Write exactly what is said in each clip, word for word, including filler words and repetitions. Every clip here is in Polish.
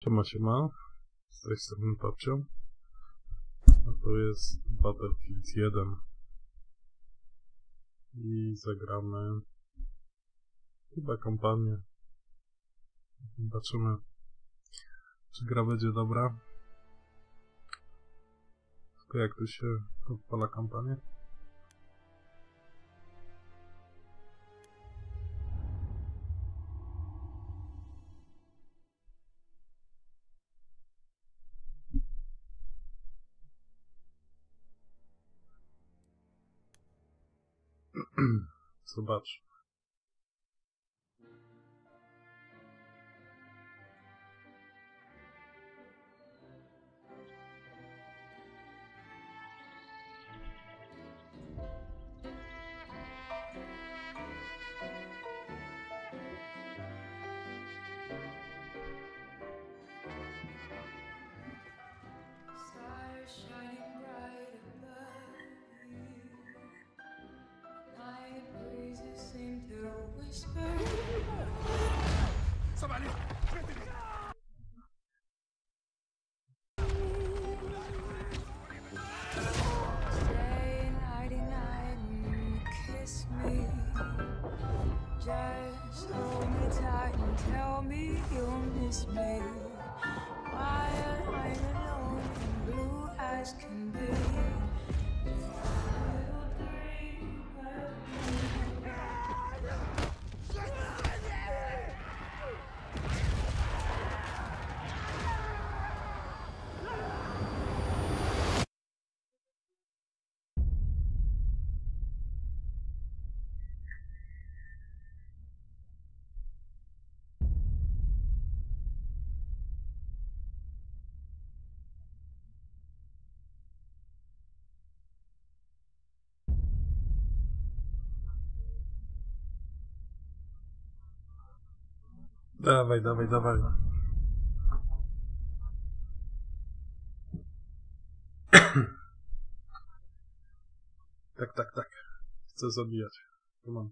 Siema, siema. Z tej strony Papcio. A to jest Battlefield jeden. I zagramy chyba kampanię. Zobaczymy, czy gra będzie dobra. Tylko jak tu się odpala kampanię? Zobacz. Just hold me tight and tell me you'll miss me while I'm alone and blue as can be. Little dream Dawaj, dawaj, dawaj. Tak, tak, tak. Chcę zabijać. Tu mam.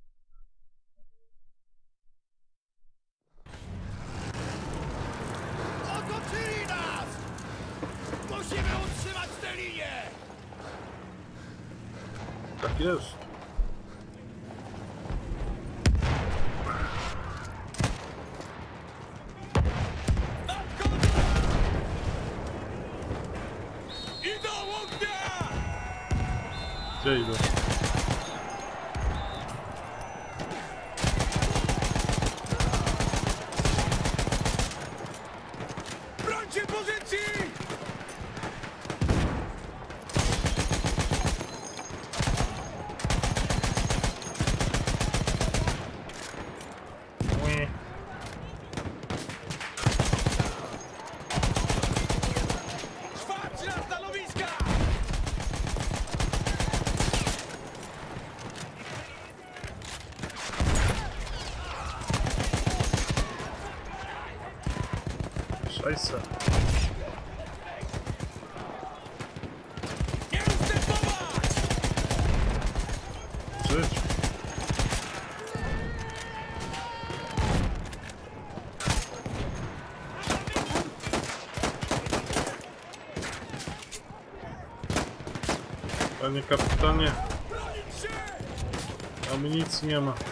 Otoczyli nas! Musimy utrzymać tę linię! Tak jest. Idą ognia! Gdzie idę? Brońcie pozycji! Ui. Trwać na stanowiska! Szajse. Nie ustępować! Żyć. Panie kapitanie, Bronić się! amunicji nie ma.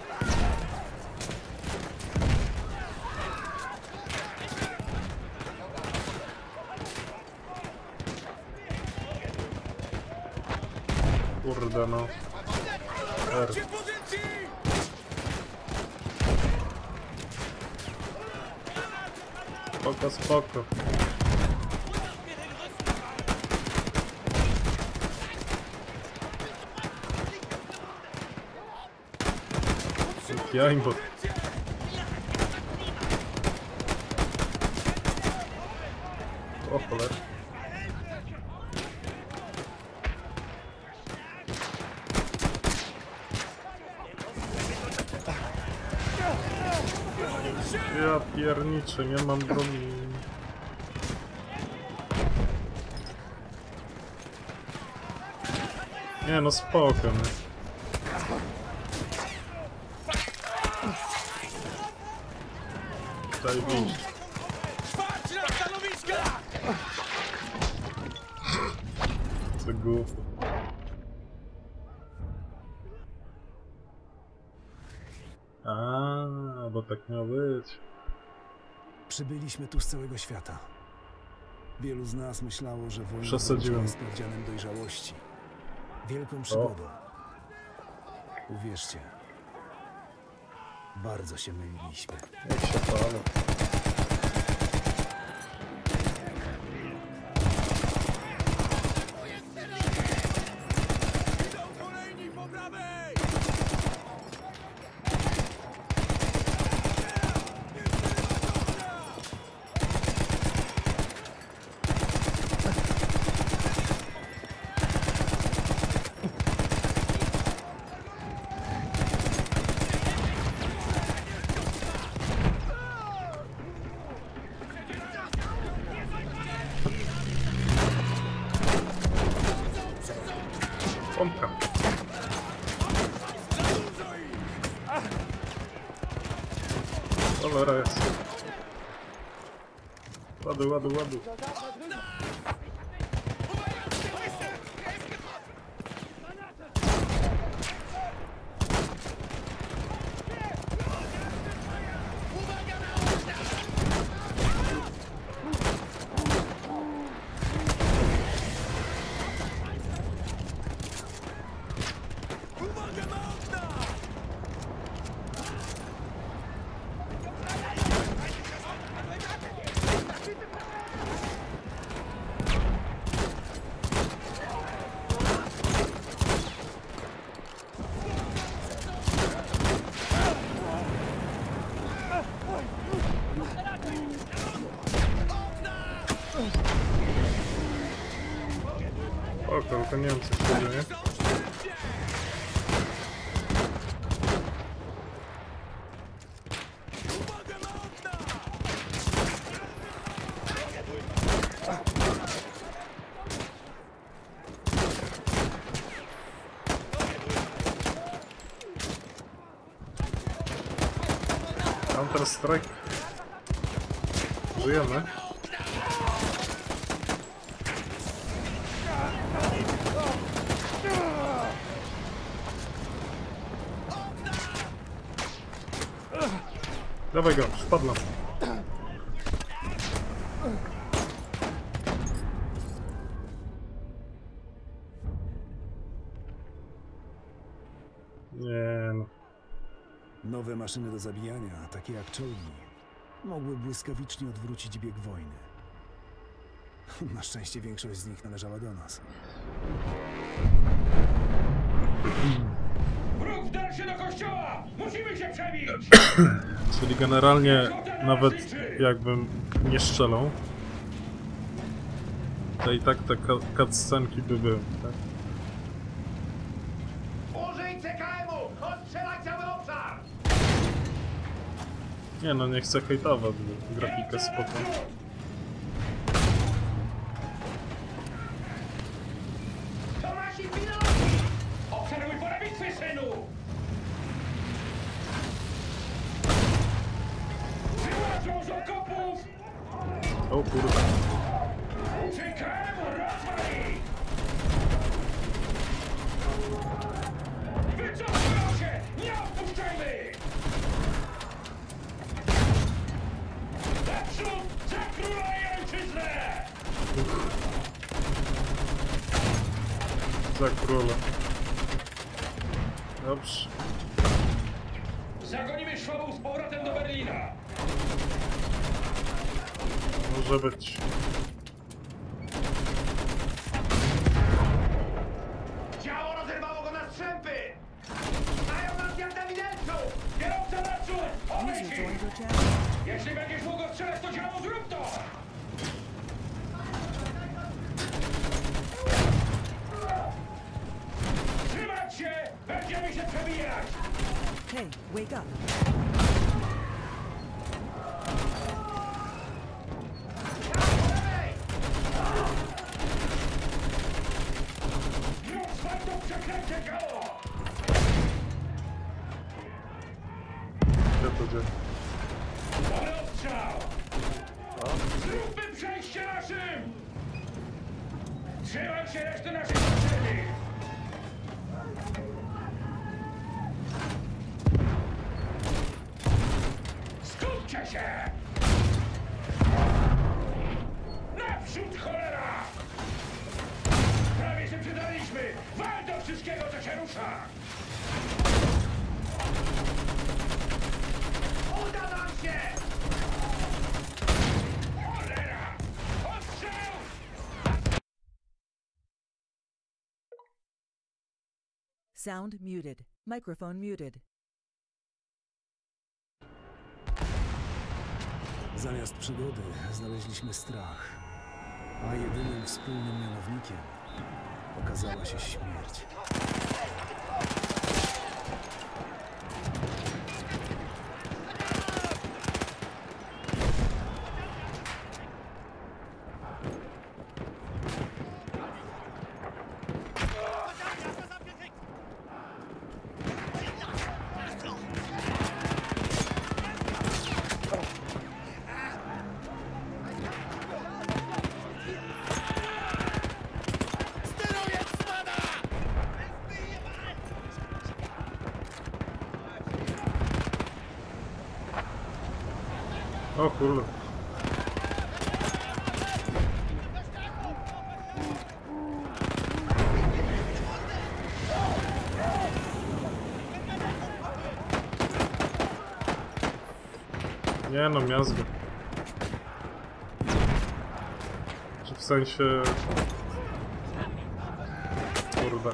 Kurde no. R. Brońcie pozycji! Spoko, spoko. Jajbo. O cholera. Ja pierniczę, nie mam broni. Nie no, spoko. Nie? Zajebiście. głupie. A, bo tak miało być. Przybyliśmy tu z całego świata. Wielu z nas myślało, że wojna Przesadziłem. jest sprawdzianem dojrzałości. Wielką przygodą. Uwierzcie, bardzo się myliliśmy. Jak się pala. Idą kolejni po prawej! Pompka. Cholera jest. Ładuj, ładuj, ładuj. Uwaga na okna! O, tylko nie wiem co się dzieje. Są wszędzie! Uwaga na okna! Counter Strike. Żyjemy. Dawaj go, spadła. Nie no. Nowe maszyny do zabijania, takie jak czołgi, mogły błyskawicznie odwrócić bieg wojny. Na szczęście większość z nich należała do nas. Wróg wdarł się do kościoła! Musimy się przebić! Czyli generalnie nawet jakbym nie strzelał, to i tak te cutscenki by były, tak? Użyj C K M-u! Ostrzelaj cały obszar! Nie no, nie chcę hejtować, bo grafika spoko. To nasi piloci! Obserwuj pole bitwy, synu! Wyłażą z okopów! O kurde. C K M-u, rozwal ich! Wycofują się! Nie odpuszczajmy! Naprzód! Za króla i ojczyznę! Za króla. Dobrze. Zagonimy Szwabów z powrotem do Berlina! Może być. Ciało rozerwało go na strzępy! Mają nas jak na widelców! Kierowca naprzód! Odejdź! Jeśli będziesz mógł strzelać, to działo zrób to! Trzymać się! Będziemy się przebijać! Hey, wake up. Już wam to przeklęcie gało! Gdzie to dzieje? Dobry ostrzał! Zróbmy przejście naszym! Trzymaj się reszty naszych Naprzód, cholera! Prawie się przydaliśmy! Wal do wszystkiego, co się rusza! Uda nam się! Cholera! Ostrzał! Sound muted. Microphone muted. Zamiast przygody znaleźliśmy strach, a jedynym wspólnym mianownikiem okazała się śmierć. O kurde. Nie no, miazga. Czy w sensie... Kurde.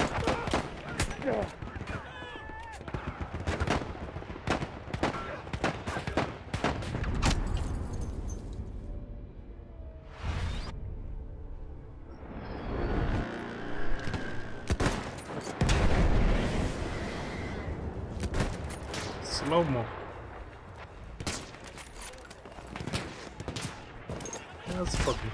Slow-mo. Ja spokój.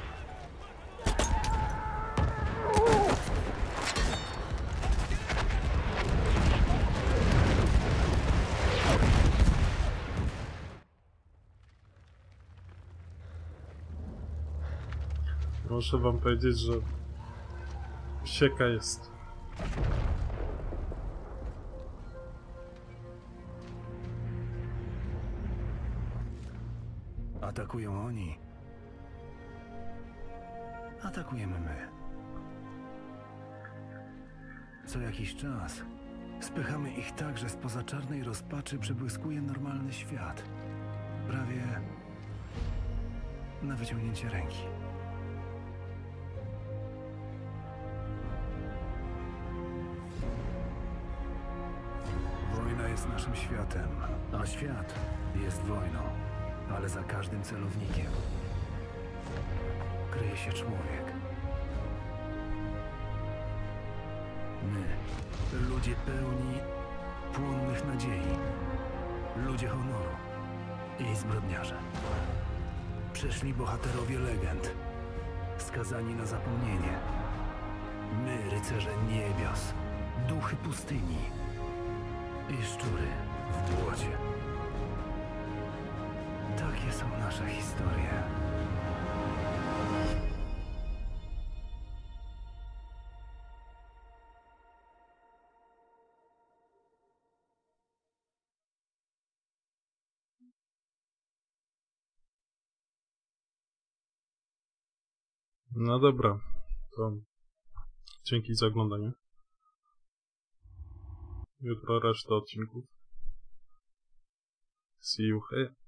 Muszę wam powiedzieć, że sieka jest. Atakują oni. Atakujemy my. Co jakiś czas spychamy ich tak, że spoza czarnej rozpaczy przebłyskuje normalny świat. Prawie na wyciągnięcie ręki. Wojna jest naszym światem, a świat jest wojną. Ale za każdym celownikiem kryje się człowiek. My, ludzie pełni płonnych nadziei, ludzie honoru i zbrodniarze. Przyszli bohaterowie legend, skazani na zapomnienie. My, rycerze niebios, duchy pustyni i szczury w błocie. Takie są nasze historie. No dobra, to dzięki za oglądanie. Jutro reszta odcinków. See you, hey.